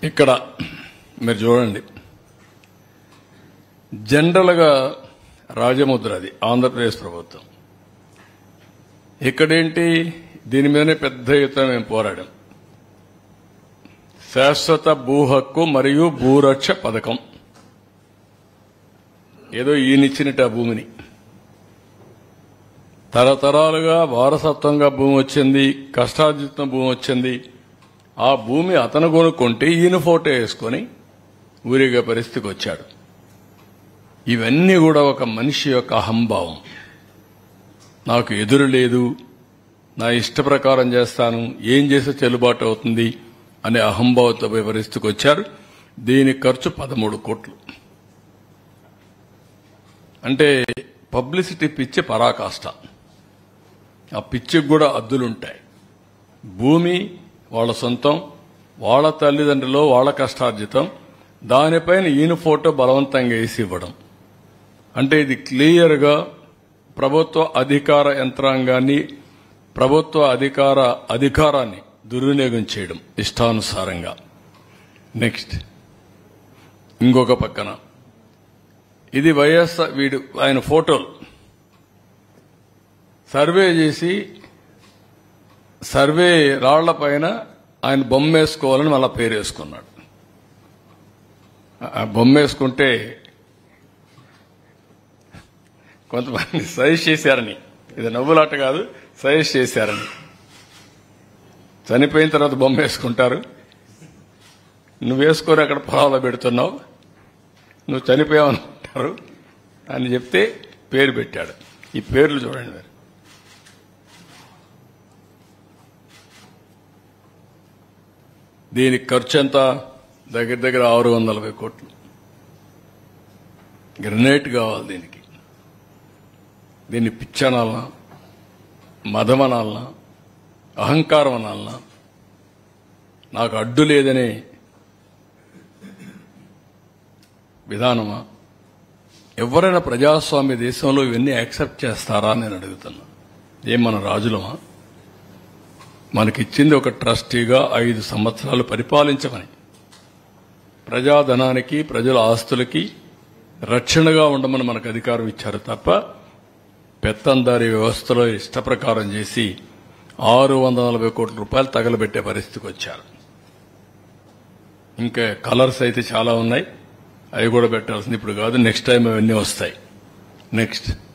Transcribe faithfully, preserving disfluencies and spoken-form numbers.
ఇక్కడ మీరు చూడండి, జనరల్గా రాజముద్ర అది ఆంధ్రప్రదేశ్ ప్రభుత్వం. ఇక్కడేంటి, దీని మీదనే పెద్ద ఎత్తున మేము పోరాడాం. శాశ్వత భూ హక్కు మరియు భూరక్ష పథకం. ఏదో ఈయనిచ్చినట్టు ఆ భూమిని తరతరాలుగా వారసత్వంగా భూమి వచ్చింది, కష్టార్జితం భూమి వచ్చింది. ఆ భూమి అతను కొనుక్కుంటే ఈయన ఫోటో వేసుకొని ఊరిగే పరిస్థితికి వచ్చాడు. ఇవన్నీ కూడా ఒక మనిషి యొక్క అహంభావం. నాకు ఎదురు లేదు, నా ఇష్ట ప్రకారం చేస్తాను, ఏం చేస్తే చెల్లుబాటు అవుతుంది అనే అహంభావంతో పోయే పరిస్థితికి వచ్చారు. దీని ఖర్చు పదమూడు కోట్లు. అంటే పబ్లిసిటీ పిచ్చి పరాకాష్ట. ఆ పిచ్చికి కూడా అద్దులుంటాయి. భూమి వాళ్ళ సొంతం, వాళ్ళ తల్లిదండ్రులు, వాళ్ళ కష్టార్జితం, దానిపైన ఈయన ఫోటో బలవంతంగా వేసి ఇవ్వడం. అంటే ఇది క్లియర్గా ప్రభుత్వ అధికార యంత్రాంగాన్ని, ప్రభుత్వ అధికార అధికారాన్ని దుర్వినియోగం చేయడం ఇష్టానుసారంగా. నెక్స్ట్ ఇంకొక పక్కన ఇది వైఎస్ఆర్ వీడు ఆయన ఫోటోలు సర్వే చేసి సర్వే రాళ్ల పైన ఆయన బొమ్మ వేసుకోవాలని మళ్ళా పేరు వేసుకున్నాడు. బొమ్మ వేసుకుంటే కొంతమంది సజెస్ట్ చేశారని, ఇది నవ్వులాట కాదు, సజెస్ట్ చేశారని. చనిపోయిన తర్వాత బొమ్మ వేసుకుంటారు. నువ్వు వేసుకొని అక్కడ పొలాల్లో పెడుతున్నావు, నువ్వు చనిపోయావనుకుంటారు అని చెప్తే పేరు పెట్టాడు. ఈ పేర్లు చూడండి మీరు. దీనికి ఖర్చు ఎంత? దగ్గర దగ్గర ఆరు వందల నలభై కోట్లు. గ్రనేట్ కావాలి దీనికి. దీన్ని పిచ్చనాలనా, మదమనాలనా, అహంకారం అనాలనా, నాకు అడ్డు లేదనే విధానమా? ఎవరైనా ప్రజాస్వామ్య దేశంలో ఇవన్నీ యాక్సెప్ట్ చేస్తారా అని నేను అడుగుతున్నా. ఏం మన రాజులమా? మనకిచ్చింది ఒక ట్రస్టీగా ఐదు సంవత్సరాలు పరిపాలించమని, ప్రజాధనానికి, ప్రజల ఆస్తులకి రక్షణగా ఉండమని మనకు అధికారం ఇచ్చారు తప్ప పెత్తందారీ వ్యవస్థలో ఇష్ట ప్రకారం చేసి ఆరు వందల నలభై కోట్ల రూపాయలు తగలబెట్టే పరిస్థితికి వచ్చారు. ఇంకా కలర్స్ అయితే చాలా ఉన్నాయి, అవి కూడా పెట్టాల్సింది ఇప్పుడు కాదు, నెక్స్ట్ టైం అవన్నీ వస్తాయి. నెక్స్ట్